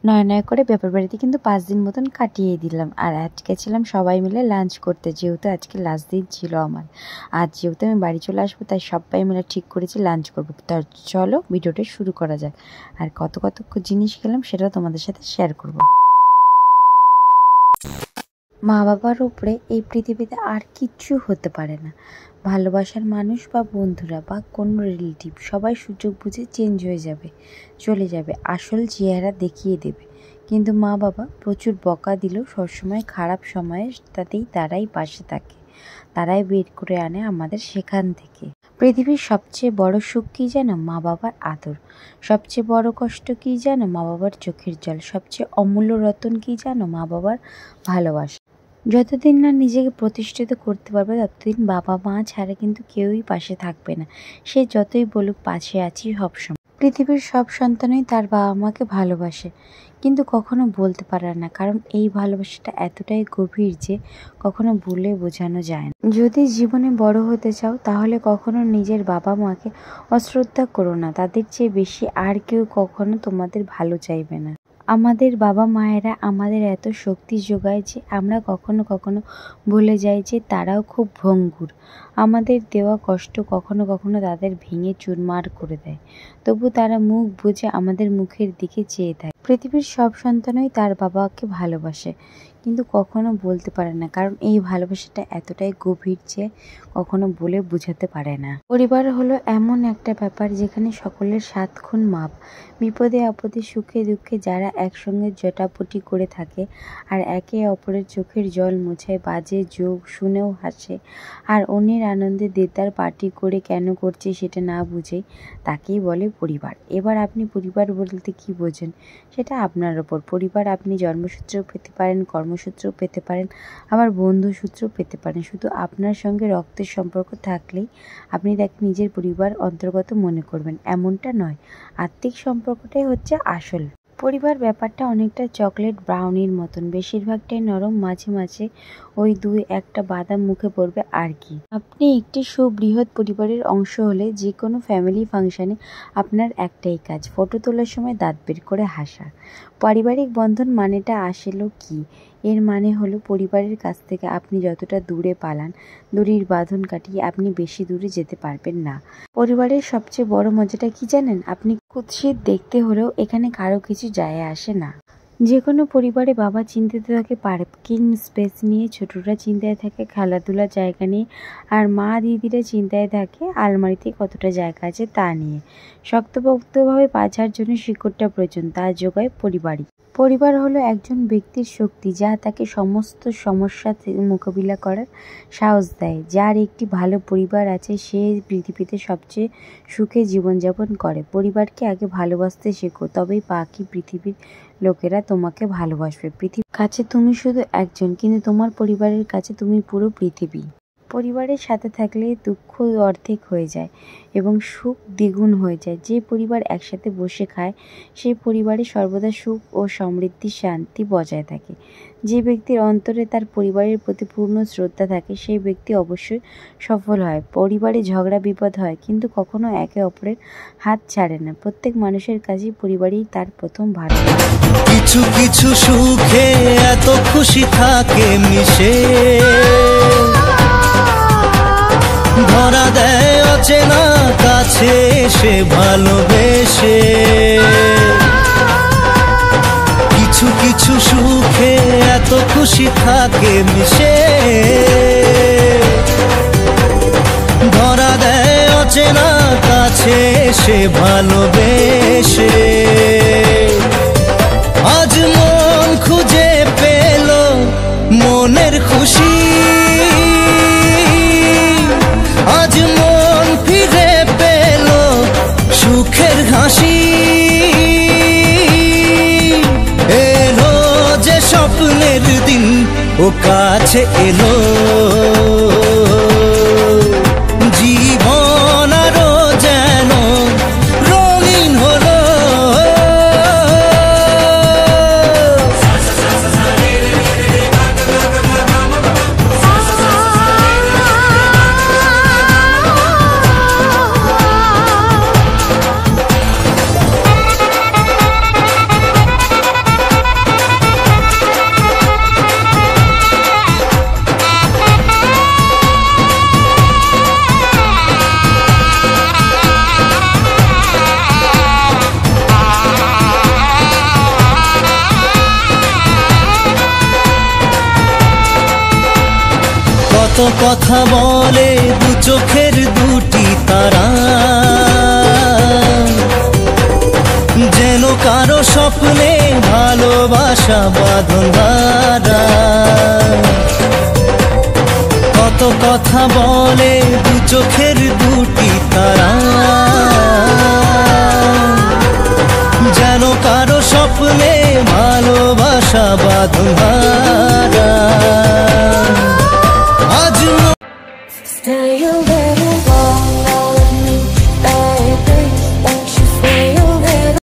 নয় নয় করে ব্যাপার বাড়িতে কিন্তু 5 দিন মতন কাটিয়ে দিলাম। আর আজকে ছিলাম সবাই মিলে লাঞ্চ করতে, যেহেতু আজকে লাস্ট দিন ছিল আমার। আজ যেহেতু আমি বাড়ি চলে আসবো, তাই সবাই মিলে ঠিক করেছি লাঞ্চ করবো। তো চলো ভিডিওটা শুরু করা যাক। আর কত কত জিনিস খেলাম সেটাও তোমাদের সাথে শেয়ার করব। মা বাবার উপরে এই পৃথিবীতে আর কিচ্ছু হতে পারে না। ভালোবাসার মানুষ বা বন্ধুরা বা কোনো রিলেটিভ সবাই সুযোগ বুঝে চেঞ্জ হয়ে যাবে, চলে যাবে, আসল চেহারা দেখিয়ে দেবে। কিন্তু মা বাবা প্রচুর বকা দিলেও সবসময় খারাপ সময়ে তারাই পাশে থাকে, তারাই বের করে আনে আমাদের সেখান থেকে। পৃথিবীর সবচেয়ে বড় সুখ কী জানো? মা বাবার আদর। সবচেয়ে বড় কষ্ট কী জানো? মা বাবার চোখের জল। সবচেয়ে অমূল্য রতন কী জানো? মা বাবার ভালোবাসা। যতদিন না নিজেকে প্রতিষ্ঠিত করতে পারবে, ততদিন বাবা মা ছাড়া কিন্তু কেউই পাশে থাকবে না। সে যতই বলুক পাশে আছি সবসময়। পৃথিবীর সব সন্তানই তার বাবা মাকে ভালোবাসে, কিন্তু কখনো বলতে পারে না, কারণ এই ভালোবাসাটা এতটাই গভীর যে কখনো বলে বোঝানো যায় না। যদি জীবনে বড় হতে চাও, তাহলে কখনো নিজের বাবা মাকে অশ্রদ্ধা করো না। তাদের চেয়ে বেশি আর কেউ কখনো তোমাদের ভালো চাইবে না। আমাদের বাবা মায়েরা আমাদের এত শক্তি যোগায় যে আমরা কখনো কখনো ভুলে যাই যে তারাও খুব ভঙ্গুর। আমাদের দেওয়া কষ্ট কখনো কখনো তাদের ভেঙে চুরমার করে দেয়, তবু তারা মুখ বুজে আমাদের মুখের দিকে চেয়ে থাকে। পৃথিবীর সব সন্তানই তার বাবাকে ভালোবাসে, কিন্তু কখনো বলতে পারে না, কারণ এই ভালোবাসাটা এতটাই গভীর যে কখনো বলে বোঝাতে পারে না। পরিবার হলো এমন একটা ব্যাপার যেখানে সকলের 7 খুন মাপ। বিপদে আপদে সুখে দুঃখে যারা একসঙ্গে জটাপটি করে থাকে আর একে অপরের চোখের জল মোছায়, বাজে যোগ শুনেও হাসে, আর অন্যের আনন্দে দেদার পার্টি করে কেন করছে সেটা না বুঝেই, তাকেই বলে পরিবার। এবার আপনি পরিবার বলতে কি বোঝেন সেটা আপনার ওপর। পরিবার আপনি জন্মসূত্রেও পেতে পারেন, কর্মসূত্রেও পেতে পারেন, আবার বন্ধুসূত্রেও পেতে পারেন। শুধু আপনার সঙ্গে রক্তের সম্পর্ক থাকলেই আপনি তাকে নিজের পরিবার অন্তর্গত মনে করবেন, এমনটা নয়। আত্মিক সম্পর্কটাই হচ্ছে আসল পরিবার। ব্যাপারটা অনেকটা চকলেট ব্রাউনির মতন, বেশিরভাগটাই নরম, মাঝে মাঝে ওই 2-1টা বাদাম মুখে পড়বে আর কি। আপনি একটি সুবৃহৎ পরিবারের অংশ হলে যে কোনো ফ্যামিলি ফাংশনে আপনার একটাই কাজ, ফটো তোলার সময় দাঁত বের করে হাসা। পারিবারিক বন্ধন মানেটা আসলে কি? এর মানে হলো পরিবারের কাছ থেকে আপনি যতটা দূরে পালান, দড়ির বাঁধন কাটিয়ে আপনি বেশি দূরে যেতে পারবেন না। পরিবারের সবচেয়ে বড় মজাটা কি জানেন? আপনি কুৎসিত দেখতে হলেও এখানে কারো কিছু যায় আসে না। যে কোনো পরিবারে বাবা চিন্তিত থাকে পার্কিং স্পেস নিয়ে, ছোটরা চিন্তায় থাকে খেলাধুলার জায়গা নিয়ে, আর মা দিদিরা চিন্তায় থাকে আলমারিতে কতটা জায়গা আছে তা নিয়ে। শক্তপোক্তভাবে বাঁচার জন্য শিকড়টা প্রয়োজন, তা যোগায় পরিবারই। পরিবার হলো একজন ব্যক্তির শক্তি, যা তাকে সমস্ত সমস্যা মোকাবিলা করার সাহস দেয়। যার একটি ভালো পরিবার আছে সে পৃথিবীতে সবচেয়ে সুখে জীবনযাপন করে। পরিবারকে আগে ভালোবাসতে শেখো, তবেই বাকি পৃথিবীর লোকেরা তোমাকে ভালোবাসবে। পৃথিবীর কাছে তুমি শুধু একজন, কিন্তু তোমার পরিবারের কাছে তুমি পুরো পৃথিবী। পরিবারের সাথে থাকলে দুঃখ অর্ধেক হয়ে যায় এবং সুখ দ্বিগুণ হয়ে যায়। যে পরিবার একসাথে বসে খায় সেই পরিবারে সর্বদা সুখ ও সমৃদ্ধি শান্তি বজায় থাকে। যে ব্যক্তির অন্তরে তার পরিবারের প্রতি পূর্ণ শ্রদ্ধা থাকে সেই ব্যক্তি অবশ্যই সফল হয়। পরিবারে ঝগড়া বিপদ হয়, কিন্তু কখনো একে অপরের হাত ছাড়ে না। প্রত্যেক মানুষের কাছেই পরিবারই তার প্রথম ভালোবাসা। কিছু কিছু সুখে এত খুশি থাকে মিশে, ধরা দেয় অচেনা কাছে সে ভালোবেসে। কিছু কিছু সুখে এত খুশি থাকে মিশে, ধরা দেয় অচেনা কাছে সে ভালোবেসে। আজ মন খুঁজে পেল মনের খুশি, আজ মন ফিরে পেল সুখের হাসি। এলো যে স্বপ্নের দিন ও কাছে এলো, জীবন আরো যেন রঙিন হলো। কত কথা বলে দু চোখের দুটি তারা, যেন কারো স্বপ্নে ভালোবাসা বাঁধন হারা। কত কথা বলে দু চোখের দুটি তারা, যেন কারো স্বপ্নে ভালোবাসা বাঁধন হারা। আজ